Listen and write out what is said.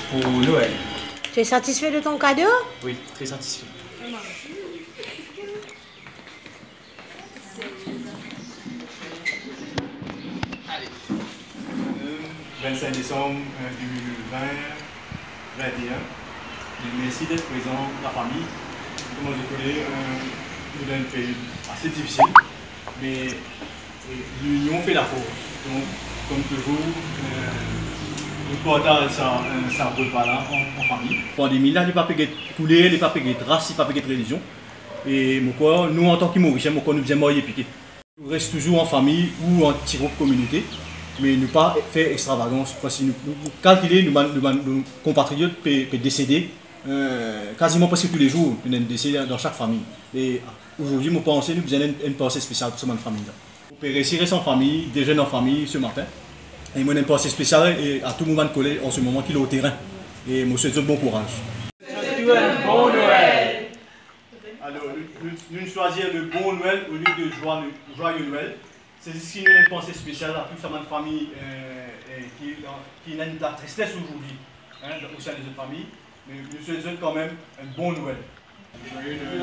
pour Noël. Tu es satisfait de ton cadeau? Oui, très satisfait. Allez. 25 décembre 2021. Merci d'être présent, la famille. Comme je connais, nous avons une période assez difficile, mais l'union fait la force. Donc, comme toujours, nous partageons ça repas là en famille. La pandémie là, il n'y a pas de couleur, il n'y a pas de race, il n'y a pas de religion. Et nous, en tant que Mauriciens, nous faisons marier piquer. Nous restons toujours en famille ou en petit groupe communauté, mais ne pas faire extravagance. Parce que nous calculons, nos compatriotes peuvent décéder quasiment presque tous les jours, nous décédés dans chaque famille. Et aujourd'hui, nous pensons que nous avons une pensée spéciale pour cette famille. Vous pouvez rester en famille, déjeuner en famille ce matin. Et moi, j'ai une pensée spéciale à tout le monde collé en ce moment qui est au terrain. Et je vous souhaite bon courage. Bon Noël! Alors, nous choisissons le bon Noël au lieu de joyeux Noël. C'est ce qui nous a une pensée spéciale à toute cette famille qui a de la tristesse aujourd'hui, au sein des autres familles. Mais nous souhaitons quand même un bon Noël.